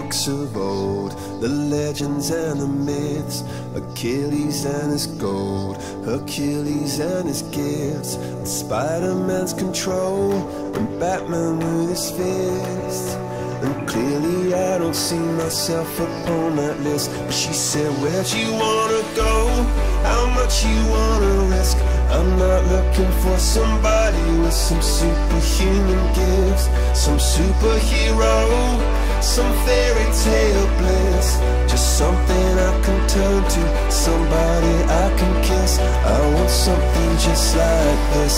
books of old, the legends and the myths, Achilles and his gold, Hercules and his gifts, and Spider-Man's control, and Batman with his fists. And clearly I don't see myself upon that list. But she said, where'd you wanna go? How much you wanna risk? I'm not looking for somebody with some superhuman gifts, some superhero, some fairy tale bliss. Just something I can turn to, somebody I can kiss. I want something just like this.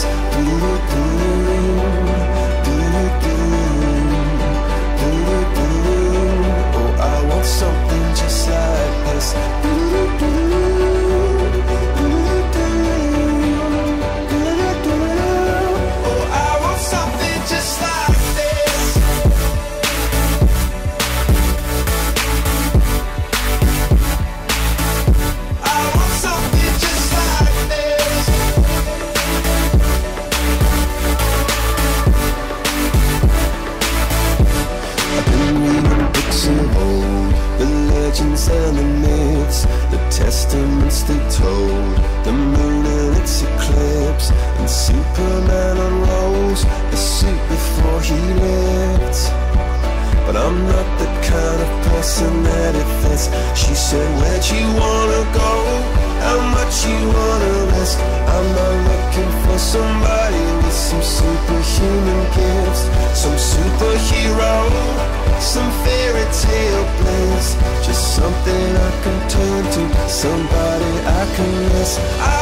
Oh, I want something just like this. And the myths, the testaments they told, the moon and its eclipse, and Superman unrolls the suit before he lived. But I'm not the kind of person that it fits. She said, where'd you wanna go? How much you wanna risk? I'm not looking for somebody with some superhuman gifts, some superhero, some fairy tale bliss. Just something I can turn to, somebody I can miss.